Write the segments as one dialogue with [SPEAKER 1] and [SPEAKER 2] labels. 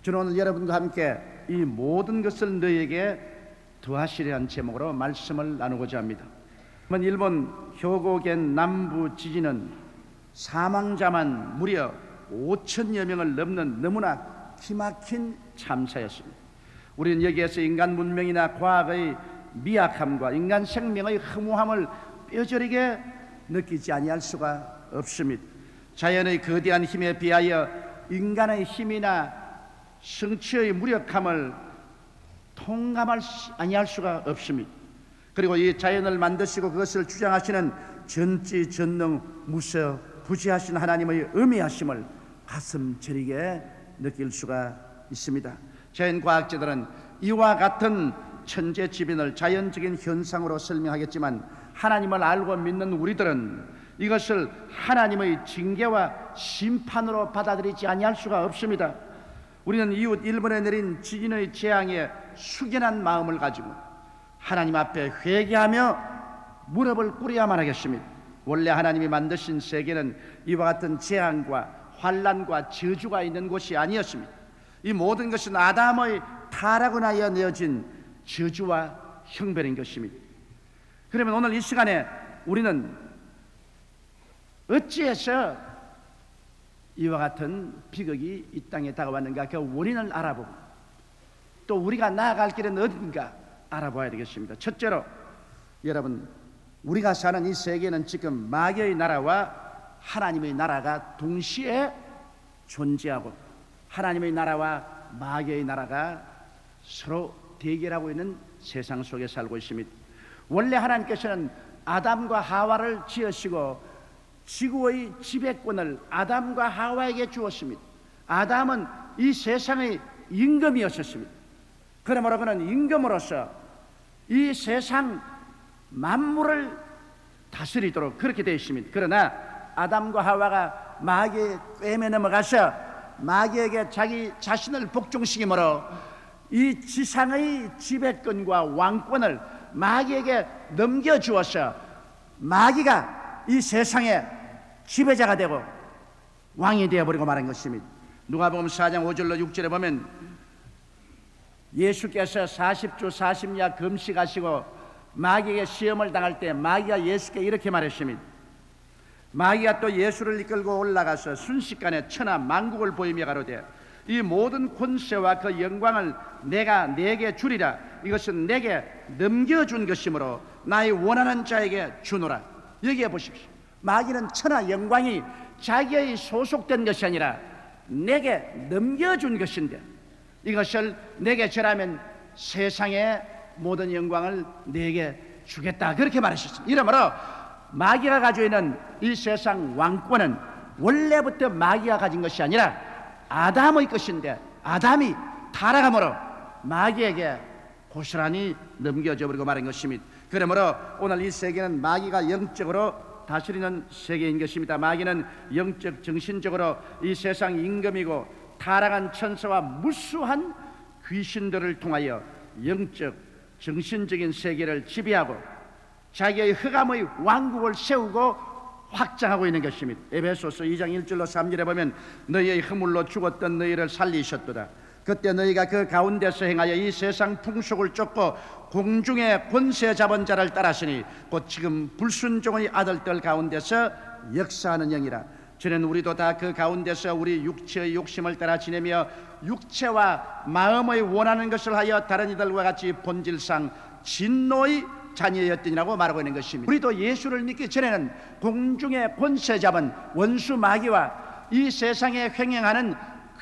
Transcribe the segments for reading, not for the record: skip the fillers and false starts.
[SPEAKER 1] 저는 오늘 여러분과 함께 이 모든 것을 너희에게 더하시려는 제목으로 말씀을 나누고자 합니다. 일본 효고겐 남부 지진은 사망자만 무려 5천여 명을 넘는 너무나 기막힌 참사였습니다. 우리는 여기에서 인간 문명이나 과학의 미약함과 인간 생명의 허무함을 뼈저리게 느끼지 아니할 수가 없습니다. 자연의 거대한 힘에 비하여 인간의 힘이나 성취의 무력함을 통감할 아니할 수가 없습니다. 그리고 이 자연을 만드시고 그것을 주장하시는 전지전능 무서부지하신 하나님의 의미하심을 가슴 저리게 느낄 수가 있습니다. 자연과학자들은 이와 같은 천재지변을 자연적인 현상으로 설명하겠지만 하나님을 알고 믿는 우리들은 이것을 하나님의 징계와 심판으로 받아들이지 아니할 수가 없습니다. 우리는 이웃 일본에 내린 지진의 재앙에 숙연한 마음을 가지고 하나님 앞에 회개하며 무릎을 꿇어야만 하겠습니다. 원래 하나님이 만드신 세계는 이와 같은 재앙과 환난과 저주가 있는 곳이 아니었습니다. 이 모든 것은 아담의 타락으로 인하여 내어진 저주와 형벌인 것입니다. 그러면 오늘 이 시간에 우리는 어찌해서 이와 같은 비극이 이 땅에 다가왔는가, 그 원인을 알아보고 또 우리가 나아갈 길은 어딘가 알아봐야 되겠습니다. 첫째로 여러분, 우리가 사는 이 세계는 지금 마귀의 나라와 하나님의 나라가 동시에 존재하고 하나님의 나라와 마귀의 나라가 서로 대결하고 있는 세상 속에 살고 있습니다. 원래 하나님께서는 아담과 하와를 지으시고 지구의 지배권을 아담과 하와에게 주었습니다. 아담은 이 세상의 임금이었습니다. 그러므로 그는 임금으로서 이 세상 만물을 다스리도록 그렇게 되어 있습니다. 그러나 아담과 하와가 마귀의 꿰매 넘어가서 마귀에게 자기 자신을 복종시키므로 이 지상의 지배권과 왕권을 마귀에게 넘겨주어서 마귀가 이 세상의 지배자가 되고 왕이 되어버리고 말한 것입니다. 누가복음 4장 5절로 6절에 보면 예수께서 40주 40야 금식하시고 마귀에게 시험을 당할 때 마귀가 예수께 이렇게 말했습니다. 마귀가 또 예수를 이끌고 올라가서 순식간에 천하 만국을 보이며 가로되 이 모든 권세와 그 영광을 내가 네게 주리라. 이것은 내게 넘겨준 것이므로 나의 원하는 자에게 주노라. 여기에 보십시오. 마귀는 천하 영광이 자기의 소속된 것이 아니라 내게 넘겨준 것인데 이것을 내게 절하면 세상의 모든 영광을 내게 주겠다, 그렇게 말하셨습니다. 이러므로 마귀가 가지고 있는 이 세상 왕권은 원래부터 마귀가 가진 것이 아니라 아담의 것인데 아담이 타락함으로 마귀에게 고스란히 넘겨져 버리고 말한 것입니다. 그러므로 오늘 이 세계는 마귀가 영적으로 다스리는 세계인 것입니다. 마귀는 영적 정신적으로 이 세상 임금이고 타락한 천사와 무수한 귀신들을 통하여 영적 정신적인 세계를 지배하고 자기의 흑암의 왕국을 세우고 확장하고 있는 것입니다. 에베소서 2장 1절로 3절에 보면 너희의 허물로 죽었던 너희를 살리셨도다. 그때 너희가 그 가운데서 행하여 이 세상 풍속을 쫓고 공중의 권세 잡은 자를 따랐으니 곧 지금 불순종의 아들들 가운데서 역사하는 영이라. 저는 우리도 다 그 가운데서 우리 육체의 욕심을 따라 지내며 육체와 마음의 원하는 것을 하여 다른 이들과 같이 본질상 진노의 자녀였더니라고 말하고 있는 것입니다. 우리도 예수를 믿기 전에는 공중의 권세 잡은 원수 마귀와 이 세상에 횡행하는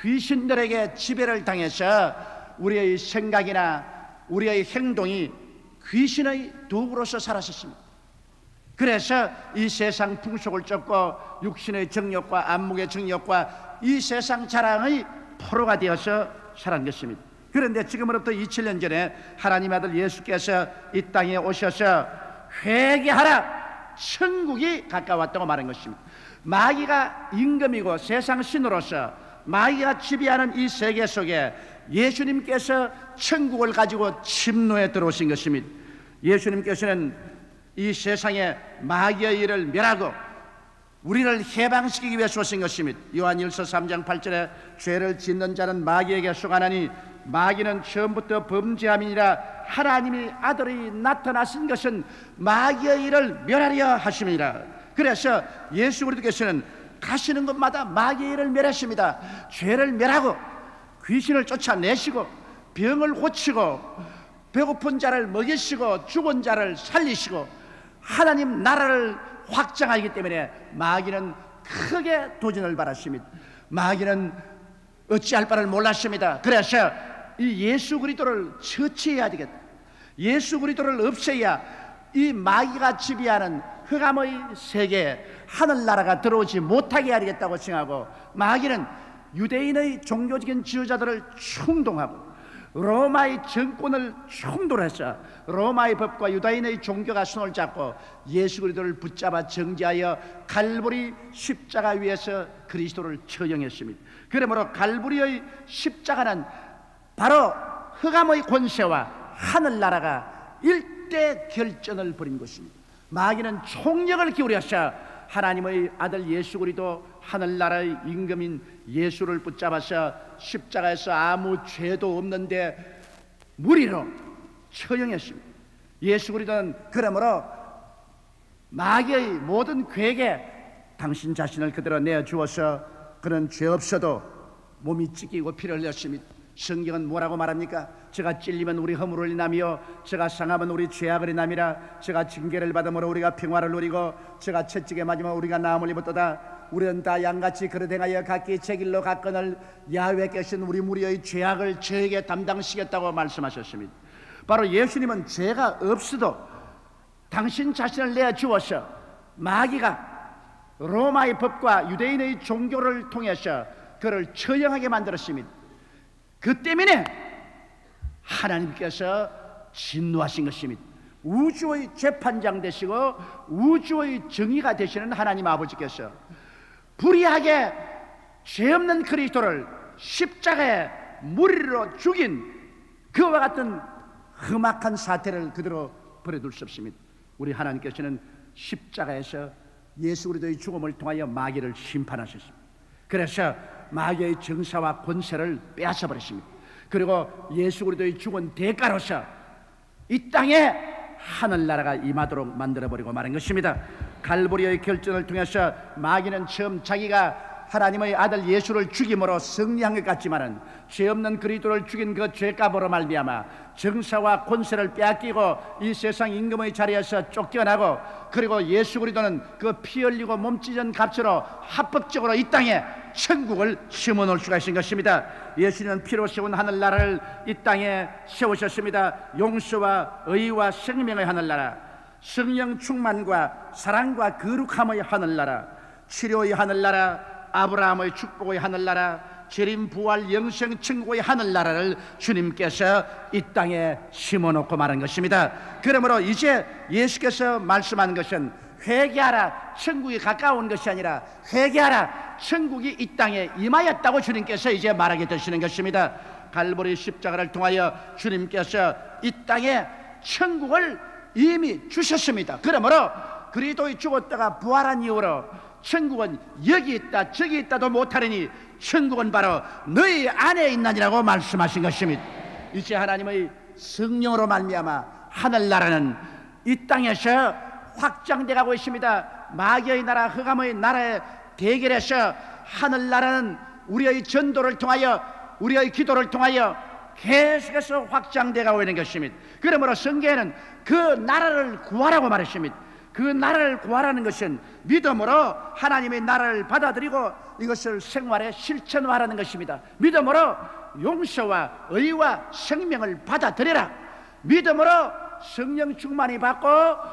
[SPEAKER 1] 귀신들에게 지배를 당해서 우리의 생각이나 우리의 행동이 귀신의 도구로서 살았었습니다. 그래서 이 세상 풍속을 쫓고 육신의 정욕과 안목의 정욕과 이 세상 자랑의 포로가 되어서 살은 것입니다. 그런데 지금으로부터 2000년 전에 하나님 아들 예수께서 이 땅에 오셔서 회개하라, 천국이 가까웠다고 말한 것입니다. 마귀가 임금이고 세상 신으로서 마귀가 지배하는 이 세계 속에 예수님께서 천국을 가지고 침노에 들어오신 것입니다. 예수님께서는 이 세상에 마귀의 일을 멸하고 우리를 해방시키기 위해서 오신 것입니다. 요한일서 3장 8절에 죄를 짓는 자는 마귀에게 속하나니 마귀는 처음부터 범죄함이니라. 하나님이 아들이 나타나신 것은 마귀의 일을 멸하려 하심이니라. 그래서 예수 그리스도께서는 가시는 곳마다 마귀의 일을 멸하십니다. 죄를 멸하고 귀신을 쫓아내시고 병을 고치고 배고픈 자를 먹이시고 죽은 자를 살리시고 하나님 나라를 확장하기 때문에 마귀는 크게 도전을 받았습니다. 마귀는 어찌할 바를 몰랐습니다. 그래서 이 예수 그리스도를 처치해야 되겠다. 예수 그리스도를 없애야 이 마귀가 지배하는 흑암의 세계에 하늘나라가 들어오지 못하게 해야 되겠다고 생각하고, 마귀는 유대인의 종교적인 지도자들을 충동하고 로마의 정권을 충돌해서 로마의 법과 유다인의 종교가 손을 잡고 예수 그리스도를 붙잡아 정죄하여 갈보리 십자가 위에서 그리스도를 처형했습니다. 그러므로 갈보리의 십자가는 바로 흑암의 권세와 하늘나라가 일대 결전을 벌인 것입니다. 마귀는 총력을 기울여서 하나님의 아들 예수 그리스도 하늘나라의 임금인 예수를 붙잡아서 십자가에서 아무 죄도 없는데 무리로 처형했습니다. 예수 그리스도는 그러므로 마귀의 모든 괴계, 당신 자신을 그대로 내어주어서 그는 죄 없어도 몸이 찢기고 피를 흘렸습니다. 성경은 뭐라고 말합니까? 제가 찔리면 우리 허물을 인하며 제가 상하면 우리 죄악을 인함이라. 제가 징계를 받음으로 우리가 평화를 누리고 제가 채찍에 맞으면 우리가 나음을 입었도다. 우리는 다 양같이 그릇 행하여 각기 제 길로 갔거늘 야훼께서는 우리 무리의 죄악을 저에게 담당시켰다고 말씀하셨습니다. 바로 예수님은 죄가 없어도 당신 자신을 내어주어서 마귀가 로마의 법과 유대인의 종교를 통해서 그를 처형하게 만들었습니다. 그 때문에 하나님께서 진노하신 것입니다. 우주의 재판장 되시고 우주의 정의가 되시는 하나님 아버지께서 불의하게 죄 없는 그리스도를 십자가에 무리로 죽인 그와 같은 험악한 사태를 그대로 버려둘 수 없습니다. 우리 하나님께서는 십자가에서 예수 그리스도의 죽음을 통하여 마귀를 심판하셨습니다. 그래서 마귀의 정사와 권세를 빼앗아 버렸습니다. 그리고 예수 그리스도의 죽은 대가로서 이 땅에 하늘나라가 임하도록 만들어버리고 마는 것입니다. 갈보리의 결전을 통해서 마귀는 처음 자기가 하나님의 아들 예수를 죽임으로 승리한 것 같지만은 죄 없는 그리스도를 죽인 그 죄값으로 말미암아 정사와 권세를 빼앗기고 이 세상 임금의 자리에서 쫓겨나고, 그리고 예수 그리스도는 그 피 흘리고 몸 찢은 값으로 합법적으로 이 땅에 천국을 심어 놓을 수가 있는 것입니다. 예수님은 피로 세운 하늘나라를 이 땅에 세우셨습니다. 용서와 의와 생명의 하늘나라, 성령 충만과 사랑과 거룩함의 하늘나라, 치료의 하늘나라, 아브라함의 축복의 하늘나라, 재림 부활 영생 천국의 하늘나라를 주님께서 이 땅에 심어놓고 말한 것입니다. 그러므로 이제 예수께서 말씀하는 것은 회개하라, 천국이 가까운 것이 아니라 회개하라, 천국이 이 땅에 임하였다고 주님께서 이제 말하게 되시는 것입니다. 갈보리 십자가를 통하여 주님께서 이 땅에 천국을 이미 주셨습니다. 그러므로 그리스도의 죽었다가 부활한 이후로 천국은 여기 있다 저기 있다도 못하리니 천국은 바로 너희 안에 있나니라고 말씀하신 것입니다. 이제 하나님의 성령으로 말미암아 하늘나라는 이 땅에서 확장돼 가고 있습니다. 마귀의 나라, 흑암의 나라에 대결해서 하늘나라는 우리의 전도를 통하여, 우리의 기도를 통하여 계속해서 확장돼 가고 있는 것입니다. 그러므로 성경에는 그 나라를 구하라고 말했습니다. 그 나라를 구하라는 것은 믿음으로 하나님의 나라를 받아들이고 이것을 생활에 실천하라는 것입니다. 믿음으로 용서와 의와 생명을 받아들여라. 믿음으로 성령 충만이 받고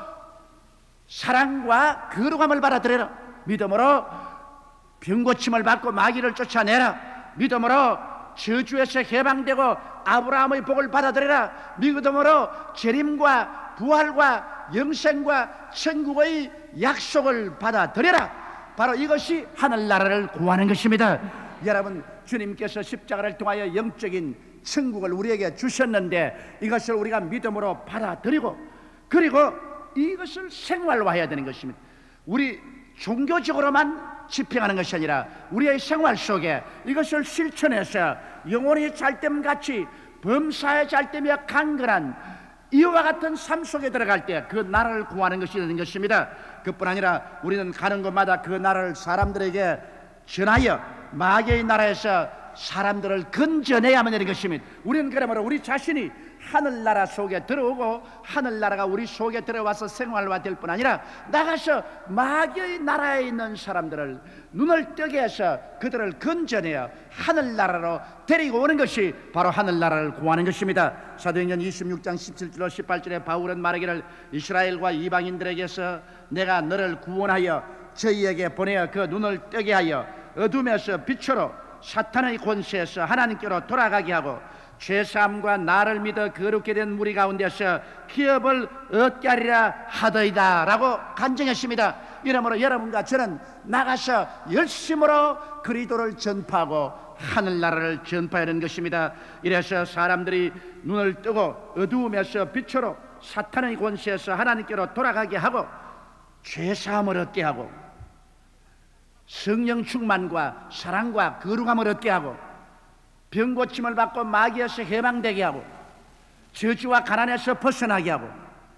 [SPEAKER 1] 사랑과 거룩함을 받아들여라. 믿음으로 병고침을 받고 마귀를 쫓아내라. 믿음으로 저주에서 해방되고 아브라함의 복을 받아들여라. 믿음으로 재림과 부활과 영생과 천국의 약속을 받아들여라. 바로 이것이 하늘나라를 구하는 것입니다. 여러분, 주님께서 십자가를 통하여 영적인 천국을 우리에게 주셨는데 이것을 우리가 믿음으로 받아들이고 그리고 이것을 생활화해야 되는 것입니다. 우리 종교적으로만 집행하는 것이 아니라 우리의 생활 속에 이것을 실천해서 영혼이 잘됨같이 범사에 잘되며 강건한 이와 같은 삶 속에 들어갈 때 그 나라를 구하는 것이 되는 것입니다. 그뿐 아니라 우리는 가는 곳마다 그 나라를 사람들에게 전하여 마귀의 나라에서 사람들을 건져내야만 되는 것입니다. 우리는 그러므로 우리 자신이 하늘나라 속에 들어오고 하늘나라가 우리 속에 들어와서 생활화 될 뿐 아니라 나가서 마귀의 나라에 있는 사람들을 눈을 뜨게 해서 그들을 건져내어 하늘나라로 데리고 오는 것이 바로 하늘나라를 구하는 것입니다. 사도행전 26장 17절로 18절에 바울은 말하기를 이스라엘과 이방인들에게서 내가 너를 구원하여 저희에게 보내어 그 눈을 뜨게 하여 어둠에서 빛으로 사탄의 권세에서 하나님께로 돌아가게 하고 죄사함과 나를 믿어 거룩게 된 무리 가운데서 기업을 얻게 하리라 하더이다 라고 간증했습니다. 이러므로 여러분과 저는 나가서 열심으로 그리스도를 전파하고 하늘나라를 전파해야 하는 것입니다. 이래서 사람들이 눈을 뜨고 어두움에서 빛으로 사탄의 권세에서 하나님께로 돌아가게 하고 죄사함을 얻게 하고 성령 충만과 사랑과 거룩함을 얻게 하고 병고침을 받고 마귀에서 해방되게 하고 저주와 가난에서 벗어나게 하고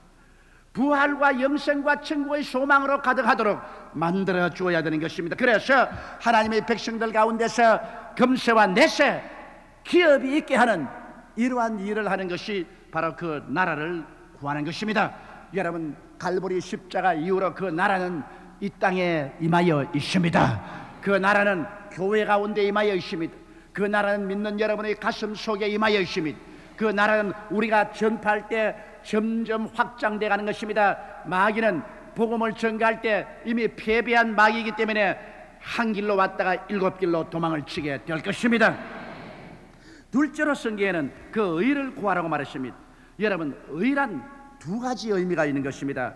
[SPEAKER 1] 부활과 영생과 천국의 소망으로 가득하도록 만들어 주어야 되는 것입니다. 그래서 하나님의 백성들 가운데서 금세와 내세 기업이 있게 하는 이러한 일을 하는 것이 바로 그 나라를 구하는 것입니다. 여러분, 갈보리 십자가 이후로 그 나라는 이 땅에 임하여 있습니다. 그 나라는 교회 가운데 임하여 있습니다. 그 나라는 믿는 여러분의 가슴 속에 임하여 있습니다. 그 나라는 우리가 전파할 때 점점 확장되어 가는 것입니다. 마귀는 복음을 전가할 때 이미 패배한 마귀이기 때문에 한 길로 왔다가 일곱 길로 도망을 치게 될 것입니다. 둘째로 성경에는 그 의를 구하라고 말했습니다. 여러분, 의란 두 가지 의미가 있는 것입니다.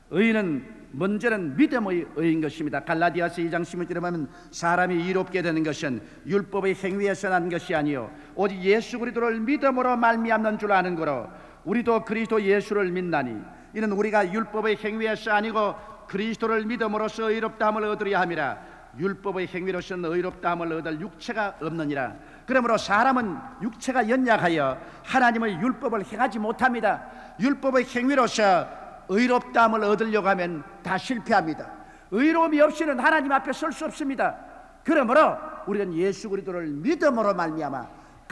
[SPEAKER 1] 의는 먼저는 믿음의 의인 것입니다. 갈라디아서 2장 16절에 보면 사람이 의롭게 되는 것은 율법의 행위에서 난 것이 아니요 오직 예수 그리스도를 믿음으로 말미암는 줄 아는 거로 우리도 그리스도 예수를 믿나니 이는 우리가 율법의 행위에서 아니고 그리스도를 믿음으로써 의롭다함을 얻으려 함이라. 율법의 행위로서는 의롭다함을 얻을 육체가 없느니라. 그러므로 사람은 육체가 연약하여 하나님의 율법을 행하지 못합니다. 율법의 행위로서 의롭다함을 얻으려고 하면 다 실패합니다. 의로움이 없이는 하나님 앞에 설 수 없습니다. 그러므로 우리는 예수 그리스도를 믿음으로 말미암아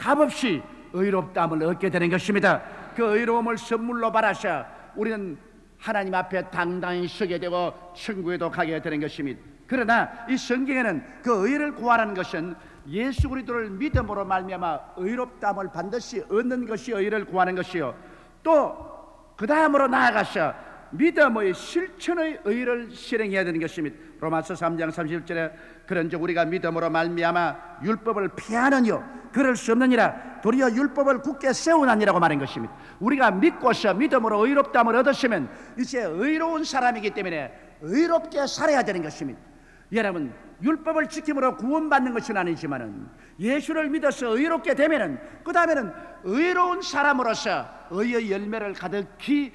[SPEAKER 1] 값없이 의롭다함을 얻게 되는 것입니다. 그 의로움을 선물로 받아서 우리는 하나님 앞에 당당히 서게 되고 천국에도 가게 되는 것입니다. 그러나 이 성경에는 그 의를 구하라는 것은 예수 그리스도를 믿음으로 말미암아 의롭다함을 반드시 얻는 것이 의를 구하는 것이요, 또 그 다음으로 나아가서 믿음의 실천의 의를 실행해야 되는 것입니다. 로마서 3장 30절에 그런즉 우리가 믿음으로 말미암아 율법을 피하느뇨 그럴 수 없느니라 도리어 율법을 굳게 세우나니라고 말한 것입니다. 우리가 믿고서 믿음으로 의롭다함을 얻었으면 이제 의로운 사람이기 때문에 의롭게 살아야 되는 것입니다. 여러분, 율법을 지킴으로 구원받는 것은 아니지만은 예수를 믿어서 의롭게 되면은 그 다음에는 의로운 사람으로서 의의 열매를 가득히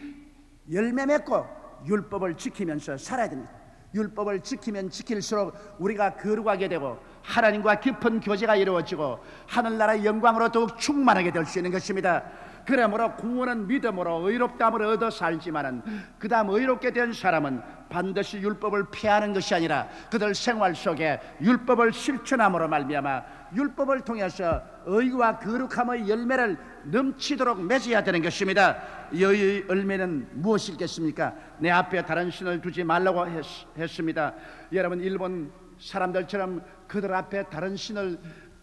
[SPEAKER 1] 열매 맺고 율법을 지키면서 살아야 됩니다. 율법을 지키면 지킬수록 우리가 거룩하게 되고 하나님과 깊은 교제가 이루어지고 하늘나라의 영광으로 더욱 충만하게 될 수 있는 것입니다. 그러므로 구원은 믿음으로 의롭다함을 얻어 살지만은 그 다음 의롭게 된 사람은 반드시 율법을 피하는 것이 아니라 그들 생활 속에 율법을 실천함으로 말미암아 율법을 통해서 의와 거룩함의 열매를 넘치도록 맺어야 되는 것입니다. 이 의의 열매는 무엇이겠습니까? 내 앞에 다른 신을 두지 말라고 했습니다. 여러분, 일본 사람들처럼 그들 앞에 다른 신을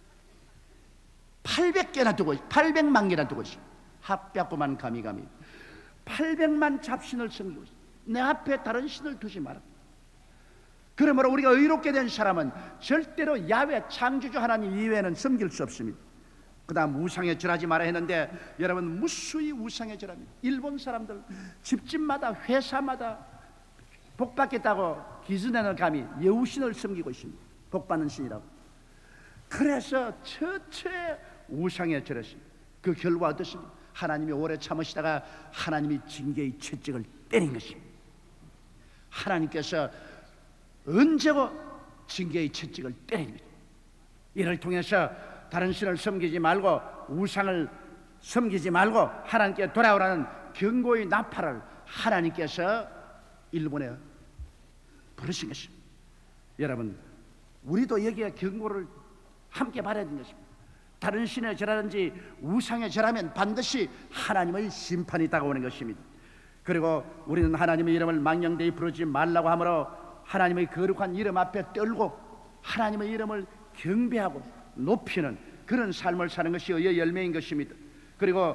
[SPEAKER 1] 800개나 두고 800만 개나 두고 있습니다. 합백구만 가미가미 800만 잡신을 섬기고 있습니다. 내 앞에 다른 신을 두지 마라. 그러므로 우리가 의롭게 된 사람은 절대로 야훼 창조주 하나님 이외에는 섬길 수 없습니다. 그 다음 우상에 절하지 마라 했는데 여러분, 무수히 우상에 절합니다. 일본 사람들 집집마다 회사마다 복받겠다고 기준에는 감히 여우신을 섬기고 있습니다. 복받는 신이라고. 그래서 처처에 우상에 절했습니다. 그 결과 어떻습니까? 하나님이 오래 참으시다가 하나님이 징계의 채찍을 때린 것입니다. 하나님께서 언제고 징계의 채찍을 때리는 거죠. 이를 통해서 다른 신을 섬기지 말고 우상을 섬기지 말고 하나님께 돌아오라는 경고의 나팔을 하나님께서 일본에 부르신 것입니다. 여러분, 우리도 여기에 경고를 함께 받아야 되는 것입니다. 다른 신의 절하든지 우상의 절하면 반드시 하나님의 심판이 다가오는 것입니다. 그리고 우리는 하나님의 이름을 망령되이 부르지 말라고 하므로 하나님의 거룩한 이름 앞에 떨고 하나님의 이름을 경배하고 높이는 그런 삶을 사는 것이 의의 열매인 것입니다. 그리고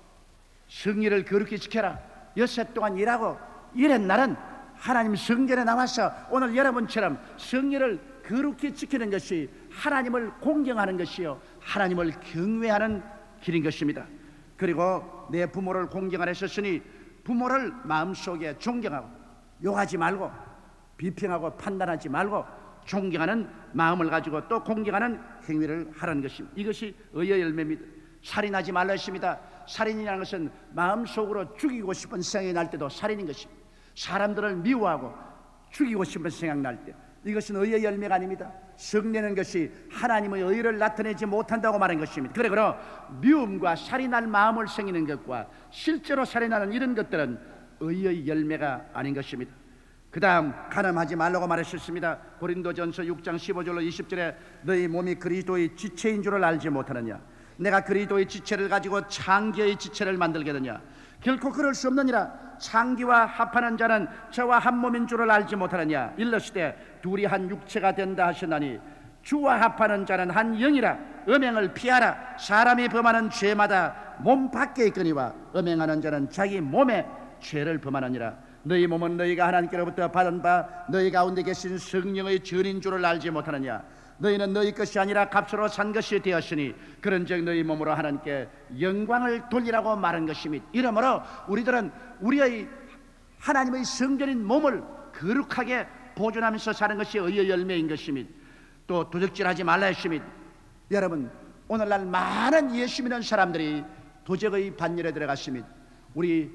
[SPEAKER 1] 성일을 거룩히 지켜라. 엿새 동안 일하고 이런 날은 하나님 성전에 나와서 오늘 여러분처럼 성일을 거룩히 지키는 것이 하나님을 공경하는 것이요 하나님을 경외하는 길인 것입니다. 그리고 내 부모를 공경하라 했으니 부모를 마음속에 존경하고 욕하지 말고 비평하고 판단하지 말고 존경하는 마음을 가지고 또 공경하는 행위를 하라는 것입니다. 이것이 의의 열매입니다. 살인하지 말라 했습니다. 살인이라는 것은 마음속으로 죽이고 싶은 생각이 날 때도 살인인 것입니다. 사람들을 미워하고 죽이고 싶은 생각 날 때 이것은 의의 열매가 아닙니다. 성내는 것이 하나님의 의를 나타내지 못한다고 말한 것입니다. 그러므로 미움과 살인할 마음을 생기는 것과 실제로 살인하는 이런 것들은 의의 열매가 아닌 것입니다. 그 다음 간음하지 말라고 말하셨습니다. 고린도전서 6장 15절로 20절에 너희 몸이 그리스도의 지체인 줄을 알지 못하느냐. 내가 그리스도의 지체를 가지고 창기의 지체를 만들겠느냐. 결코 그럴 수 없느니라. 창기와 합하는 자는 저와 한 몸인 줄을 알지 못하느냐. 일러시되 둘이 한 육체가 된다 하시나니 주와 합하는 자는 한 영이라. 음행을 피하라. 사람이 범하는 죄마다 몸 밖에 있거니와 음행하는 자는 자기 몸에 죄를 범하느니라. 너희 몸은 너희가 하나님께로부터 받은 바 너희 가운데 계신 성령의 전인 줄을 알지 못하느냐. 너희는 너희 것이 아니라 값으로 산 것이 되었으니 그런즉 너희 몸으로 하나님께 영광을 돌리라고 말한 것입니다. 이러므로 우리들은 우리의 하나님의 성전인 몸을 거룩하게 보존하면서 사는 것이 의의 열매인 것입니다. 또 도적질하지 말라 했습니다. 여러분, 오늘날 많은 예수 믿는 사람들이 도적의 반열에 들어갔습니다. 우리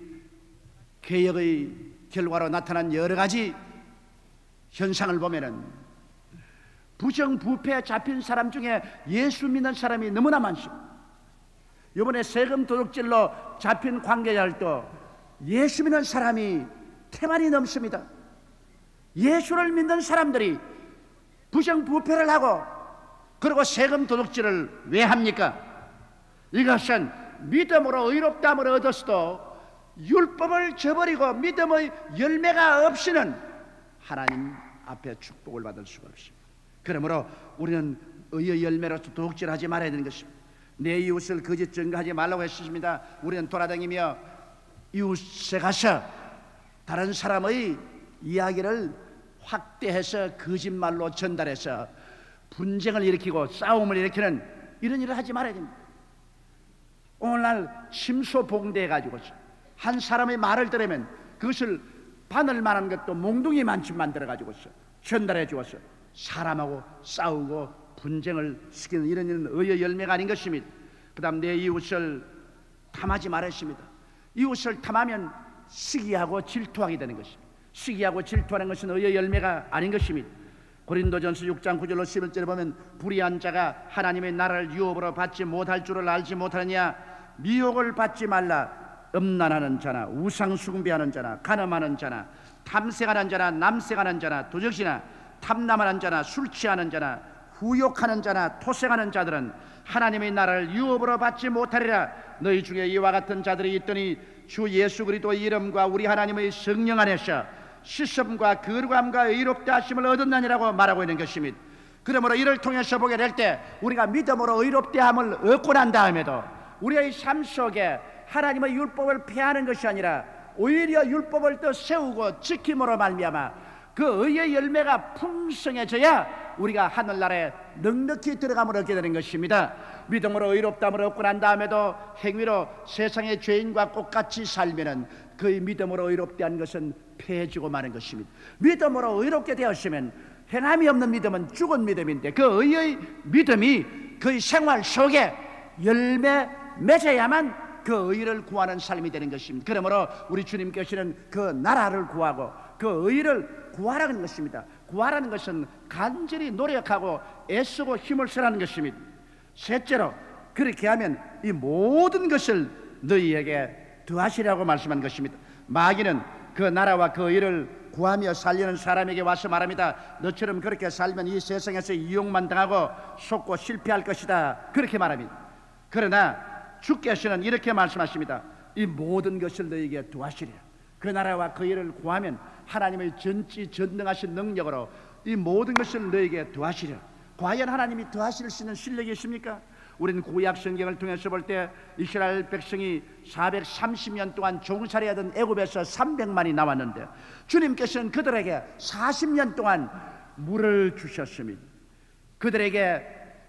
[SPEAKER 1] 개혁의 결과로 나타난 여러 가지 현상을 보면은 부정부패에 잡힌 사람 중에 예수 믿는 사람이 너무나 많습니다. 이번에 세금 도둑질로 잡힌 관계자들도 예수 믿는 사람이 태만이 넘습니다. 예수를 믿는 사람들이 부정부패를 하고 그리고 세금 도둑질을 왜 합니까? 이것은 믿음으로 의롭다함을 얻었어도 율법을 저버리고 믿음의 열매가 없이는 하나님 앞에 축복을 받을 수가 없습니다. 그러므로 우리는 의의 열매로서 도둑질하지 말아야 되는 것입니다. 내 이웃을 거짓 증거하지 말라고 했습니다. 우리는 돌아다니며 이웃에 가서 다른 사람의 이야기를 확대해서 거짓말로 전달해서 분쟁을 일으키고 싸움을 일으키는 이런 일을 하지 말아야 됩니다. 오늘날 침소봉대해가지고 한 사람의 말을 들으면 그것을 바늘 만한 것도 몽둥이 만큼 만들어가지고서 전달해 주어서 사람하고 싸우고 분쟁을 시키는 이런 일은 의의 열매가 아닌 것입니다. 그 다음 내 이웃을 탐하지 말았습니다. 이웃을 탐하면 시기하고 질투하게 되는 것입니다. 시기하고 질투하는 것은 의의 열매가 아닌 것입니다. 고린도전서 6장 9절로 11절에 보면 불의한 자가 하나님의 나라를 유업으로 받지 못할 줄을 알지 못하느냐. 미혹을 받지 말라. 음란하는 자나 우상 숭배하는 자나 간음하는 자나 탐색하는 자나 남색하는 자나 도적이나 탐남하는 자나 술 취하는 자나 후욕하는 자나 토색하는 자들은 하나님의 나라를 유업으로 받지 못하리라. 너희 중에 이와 같은 자들이 있더니 주 예수 그리스도의 이름과 우리 하나님의 성령 안에서 시험과 거룩함과 의롭다 하심을 얻었나니라고 말하고 있는 것입니다. 그러므로 이를 통해서 보게 될 때 우리가 믿음으로 의롭다 함을 얻고 난 다음에도 우리의 삶 속에 하나님의 율법을 폐하는 것이 아니라 오히려 율법을 더 세우고 지킴으로 말미암아 그 의의 열매가 풍성해져야 우리가 하늘나라에 넉넉히 들어감을 얻게 되는 것입니다. 믿음으로 의롭다함을 얻고 난 다음에도 행위로 세상의 죄인과 똑같이 살면은 그의 믿음으로 의롭다는 것은 폐해지고 마는 것입니다. 믿음으로 의롭게 되었으면 행함이 없는 믿음은 죽은 믿음인데 그 의의 믿음이 그의 생활 속에 열매 맺어야만 그 의를 구하는 삶이 되는 것입니다. 그러므로 우리 주님께서는 그 나라를 구하고 그 의를 구하라는 것입니다. 구하라는 것은 간절히 노력하고 애쓰고 힘을 쓰라는 것입니다. 셋째로, 그렇게 하면 이 모든 것을 너희에게 더하시라고 말씀한 것입니다. 마귀는 그 나라와 그 의를 구하며 살려는 사람에게 와서 말합니다. 너처럼 그렇게 살면 이 세상에서 이용만 당하고 속고 실패할 것이다, 그렇게 말합니다. 그러나 주께서는 이렇게 말씀하십니다. 이 모든 것을 너희에게 더하시리라. 그 나라와 그 일을 구하면 하나님의 전지전능하신 능력으로 이 모든 것을 너희에게 더하시리라. 과연 하나님이 더하실 수 있는 실력이 있습니까? 우리는 구약 성경을 통해서 볼 때 이스라엘 백성이 430년 동안 종살이하던 애굽에서 300만이 나왔는데 주님께서는 그들에게 40년 동안 물을 주셨습니다. 그들에게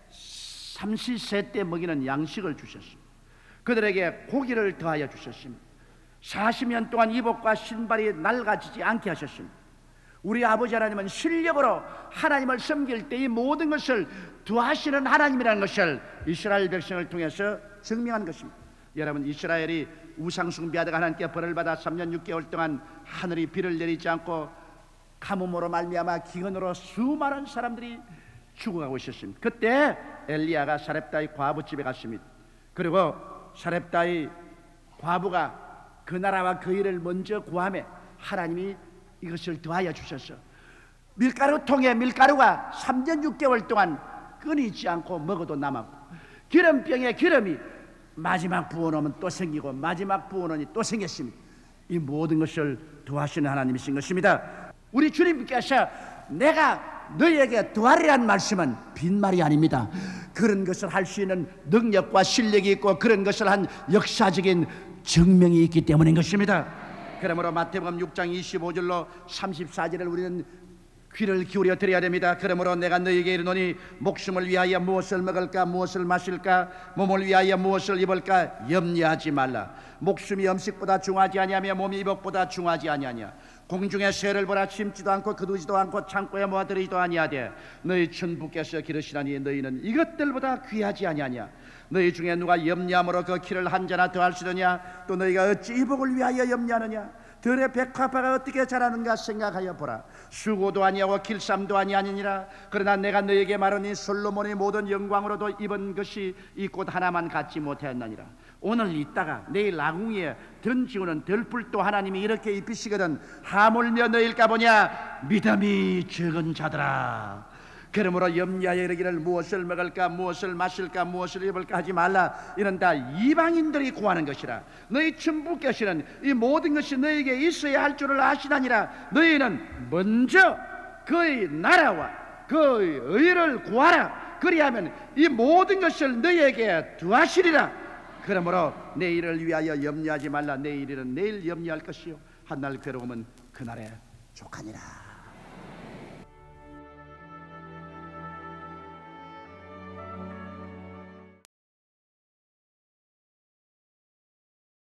[SPEAKER 1] 삼시세 때 먹이는 양식을 주셨습니다. 그들에게 고기를 더하여 주셨습니다. 40년 동안 이복과 신발이 낡아지지 않게 하셨습니다. 우리 아버지 하나님은 실력으로 하나님을 섬길 때 이 모든 것을 더하시는 하나님이라는 것을 이스라엘 백성을 통해서 증명한 것입니다. 여러분, 이스라엘이 우상 숭배하다가 하나님께 벌을 받아 3년 6개월 동안 하늘이 비를 내리지 않고 가뭄으로 말미암아 기근으로 수많은 사람들이 죽어가고 있었습니다. 그때 엘리야가 사렙다의 과부 집에 갔습니다. 그리고 사렙다의 과부가 그 나라와 그 일을 먼저 구하며 하나님이 이것을 더하여 주셨어. 밀가루통에 밀가루가 3년 6개월 동안 끊이지 않고 먹어도 남았고, 기름병에 기름이 마지막 부어놓으면 또 생기고 마지막 부어놓으니 또 생겼습니다. 이 모든 것을 더하시는 하나님이신 것입니다. 우리 주님께서 내가 너희에게 더하리란 말씀은 빈말이 아닙니다. 그런 것을 할 수 있는 능력과 실력이 있고 그런 것을 한 역사적인 증명이 있기 때문인 것입니다. 그러므로 마태복음 6장 25절로 34절을 우리는 귀를 기울여 드려야 됩니다. 그러므로 내가 너희에게 이르노니 목숨을 위하여 무엇을 먹을까 무엇을 마실까 몸을 위하여 무엇을 입을까 염려하지 말라. 목숨이 음식보다 중하지 아니하며 몸이 이복보다 중하지 아니하냐. 공중의 새를 보라. 심지도 않고 거두지도 않고 창고에 모아들이지도 아니하되 너희 천부께서 기르시나니 너희는 이것들보다 귀하지 아니하냐. 너희 중에 누가 염려함으로 그 키를 한 자나 더할 수 있느냐. 또 너희가 어찌 이복을 위하여 염려하느냐. 들의 백합화가 어떻게 자라는가 생각하여 보라. 수고도 아니하고 길쌈도 아니하니라. 그러나 내가 너희에게 말하니 솔로몬의 모든 영광으로도 입은 것이 이 꽃 하나만 갖지 못하였느니라. 오늘 있다가 내일 나궁이에 던지고는 들풀도 하나님이 이렇게 입히시거든 하물며 너희일까 보냐. 믿음이 적은 자들아. 그러므로 염려하여 이르기를 무엇을 먹을까 무엇을 마실까 무엇을 입을까 하지 말라. 이는 다 이방인들이 구하는 것이라. 너희 천부께서는 이 모든 것이 너희에게 있어야 할 줄을 아시나니라. 너희는 먼저 그의 나라와 그의 의를 구하라. 그리하면 이 모든 것을 너희에게 더하시리라. 그러므로 내일을 위하여 염려하지 말라. 내일은 내일 염려할 것이요 한날 괴로움은 그날에 족하니라.